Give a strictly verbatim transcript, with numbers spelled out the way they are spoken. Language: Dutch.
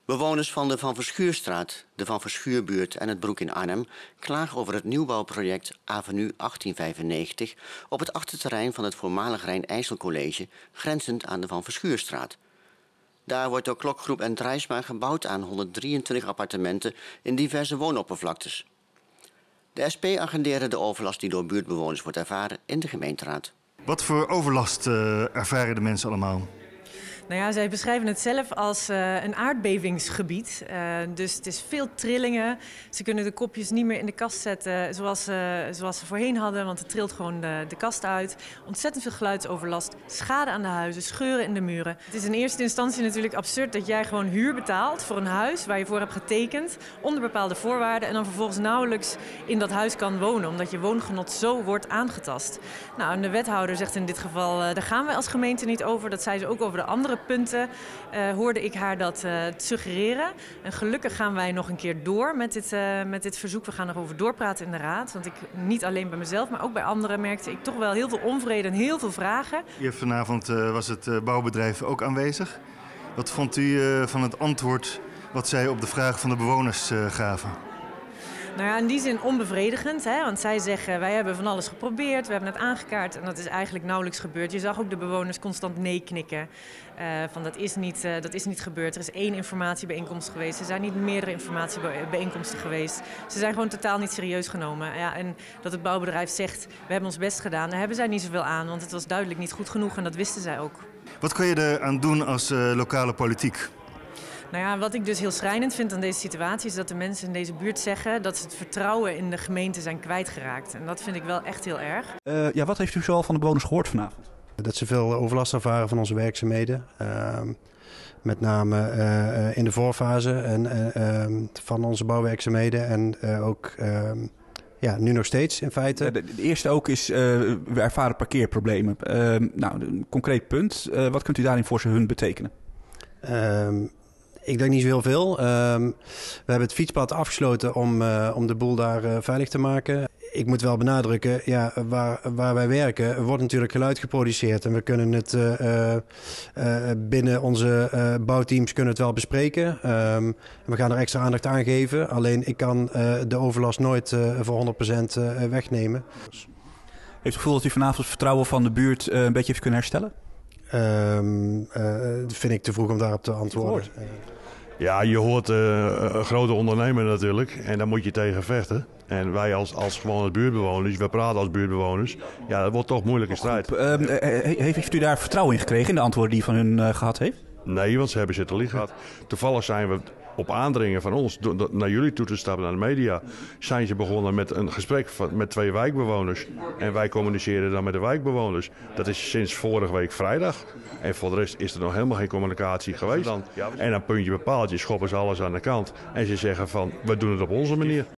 Bewoners van de Van Verschuurstraat, de Van Verschuurbuurt en het Broek in Arnhem klagen over het nieuwbouwproject Avenue achttien vijfennegentig op het achterterrein van het voormalig Rijn-IJsselcollege, grenzend aan de Van Verschuurstraat. Daar wordt door Klokgroep en Drijsma gebouwd aan honderddrieëntwintig appartementen in diverse woonoppervlaktes. De S P agendeerde de overlast die door buurtbewoners wordt ervaren in de gemeenteraad. Wat voor overlast uh, ervaren de mensen allemaal? Nou ja, zij beschrijven het zelf als uh, een aardbevingsgebied. Uh, dus het is veel trillingen. Ze kunnen de kopjes niet meer in de kast zetten zoals, uh, zoals ze voorheen hadden, want het trilt gewoon de, de kast uit. Ontzettend veel geluidsoverlast, schade aan de huizen, scheuren in de muren. Het is in eerste instantie natuurlijk absurd dat jij gewoon huur betaalt voor een huis waar je voor hebt getekend, onder bepaalde voorwaarden, en dan vervolgens nauwelijks in dat huis kan wonen, omdat je woongenot zo wordt aangetast. Nou, en de wethouder zegt in dit geval, uh, daar gaan wij als gemeente niet over. Dat zei ze ook over de andere punten, uh, hoorde ik haar dat uh, suggereren. En gelukkig gaan wij nog een keer door met dit, uh, met dit verzoek. We gaan erover doorpraten in de raad. Want ik, niet alleen bij mezelf, maar ook bij anderen merkte ik toch wel heel veel onvrede en heel veel vragen. Hier vanavond uh, was het uh, bouwbedrijf ook aanwezig. Wat vond u uh, van het antwoord wat zij op de vraag van de bewoners uh, gaven? Nou ja, in die zin onbevredigend, hè? Want zij zeggen, wij hebben van alles geprobeerd, we hebben het aangekaart en dat is eigenlijk nauwelijks gebeurd. Je zag ook de bewoners constant nee knikken, uh, van dat is, niet, uh, dat is niet gebeurd. Er is één informatiebijeenkomst geweest, er zijn niet meerdere informatiebijeenkomsten geweest. Ze zijn gewoon totaal niet serieus genomen. Ja, en dat het bouwbedrijf zegt, we hebben ons best gedaan, daar hebben zij niet zoveel aan, want het was duidelijk niet goed genoeg en dat wisten zij ook. Wat kun je eraan doen als uh, lokale politiek? Nou ja, wat ik dus heel schrijnend vind aan deze situatie is dat de mensen in deze buurt zeggen dat ze het vertrouwen in de gemeente zijn kwijtgeraakt. En dat vind ik wel echt heel erg. Uh, ja, wat heeft u zoal van de bewoners gehoord vanavond? Dat ze veel overlast ervaren van onze werkzaamheden. Uh, met name uh, in de voorfase en, uh, uh, van onze bouwwerkzaamheden en uh, ook uh, ja, nu nog steeds in feite. De, de eerste ook is, uh, we ervaren parkeerproblemen. Uh, nou, een concreet punt. Uh, wat kunt u daarin voor ze hun betekenen? Uh, Ik denk niet zo heel veel. Uh, we hebben het fietspad afgesloten om, uh, om de boel daar uh, veilig te maken. Ik moet wel benadrukken, ja, waar, waar wij werken wordt natuurlijk geluid geproduceerd. En we kunnen het uh, uh, binnen onze uh, bouwteams kunnen het wel bespreken. Um, we gaan er extra aandacht aan geven. Alleen ik kan uh, de overlast nooit uh, voor honderd procent uh, wegnemen. Heeft u het gevoel dat u vanavond het vertrouwen van de buurt uh, een beetje heeft kunnen herstellen? Um, uh, vind ik te vroeg om daarop te antwoorden. Ja, je hoort uh, een grote ondernemer natuurlijk en daar moet je tegen vechten. En wij als, als gewone buurtbewoners, we praten als buurtbewoners, ja, dat wordt toch moeilijke strijd. Uh, heeft u daar vertrouwen in gekregen in de antwoorden die van hun uh, gehad heeft? Nee, want ze hebben zitten liegen. Toevallig zijn we op aandringen van ons naar jullie toe te stappen, naar de media, zijn ze begonnen met een gesprek van, met twee wijkbewoners. En wij communiceren dan met de wijkbewoners. Dat is sinds vorige week vrijdag. En voor de rest is er nog helemaal geen communicatie geweest. En dan puntje bepaald, je schoppen ze alles aan de kant. En ze zeggen van, we doen het op onze manier.